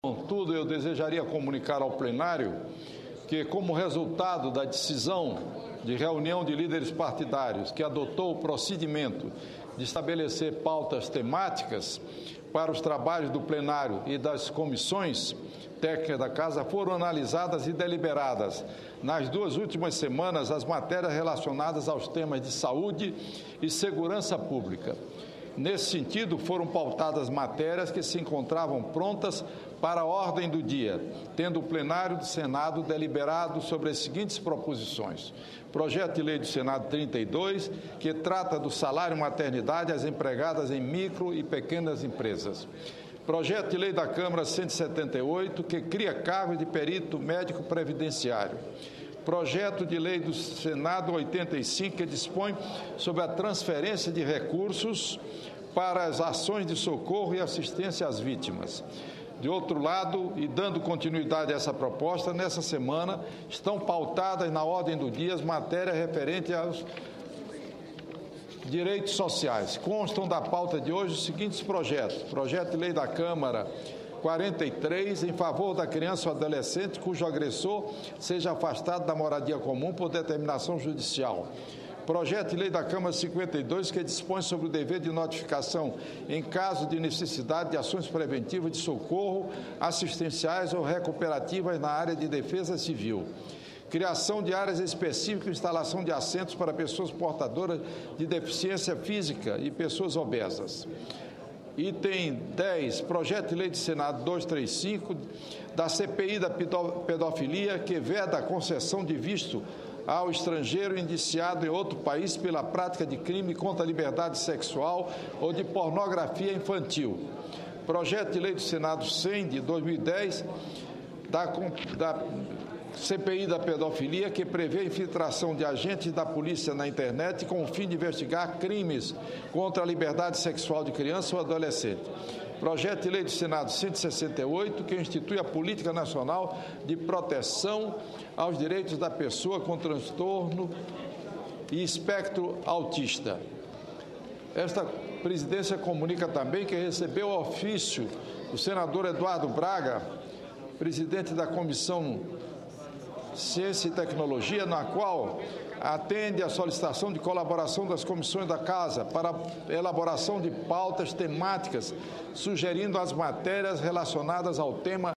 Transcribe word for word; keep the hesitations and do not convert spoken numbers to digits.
Contudo, eu desejaria comunicar ao plenário que, como resultado da decisão de reunião de líderes partidários que adotou o procedimento de estabelecer pautas temáticas para os trabalhos do plenário e das comissões técnicas da Casa, foram analisadas e deliberadas nas duas últimas semanas as matérias relacionadas aos temas de saúde e segurança pública. Nesse sentido, foram pautadas matérias que se encontravam prontas para a ordem do dia, tendo o plenário do Senado deliberado sobre as seguintes proposições. Projeto de lei do Senado trinta e dois, que trata do salário maternidade às empregadas em micro e pequenas empresas. Projeto de lei da Câmara cento e setenta e oito, que cria cargo de perito médico previdenciário. Projeto de lei do Senado oitenta e cinco, que dispõe sobre a transferência de recursos para as ações de socorro e assistência às vítimas. De outro lado, e dando continuidade a essa proposta, nessa semana estão pautadas na ordem do dia as matérias referentes aos direitos sociais. Constam da pauta de hoje os seguintes projetos. Projeto de lei da Câmara quarenta e três, em favor da criança ou adolescente cujo agressor seja afastado da moradia comum por determinação judicial. Projeto de lei da Câmara cinquenta e dois, que dispõe sobre o dever de notificação em caso de necessidade de ações preventivas de socorro, assistenciais ou recuperativas na área de defesa civil. Criação de áreas específicas e instalação de assentos para pessoas portadoras de deficiência física e pessoas obesas. Item dez, projeto de lei do Senado duzentos e trinta e cinco, da C P I da pedofilia, que veda a concessão de visto ao estrangeiro indiciado em outro país pela prática de crime contra a liberdade sexual ou de pornografia infantil. Projeto de lei do Senado cem, de dois mil e dez, da, da C P I da pedofilia, que prevê a infiltração de agentes da polícia na internet com o fim de investigar crimes contra a liberdade sexual de criança ou adolescente. Projeto de lei do Senado cento e sessenta e oito, que institui a Política Nacional de Proteção aos Direitos da Pessoa com Transtorno e Espectro Autista. Esta presidência comunica também que recebeu o ofício do senador Eduardo Braga, presidente da Comissão Ciência e Tecnologia, na qual atende à solicitação de colaboração das comissões da Casa para a elaboração de pautas temáticas, sugerindo as matérias relacionadas ao tema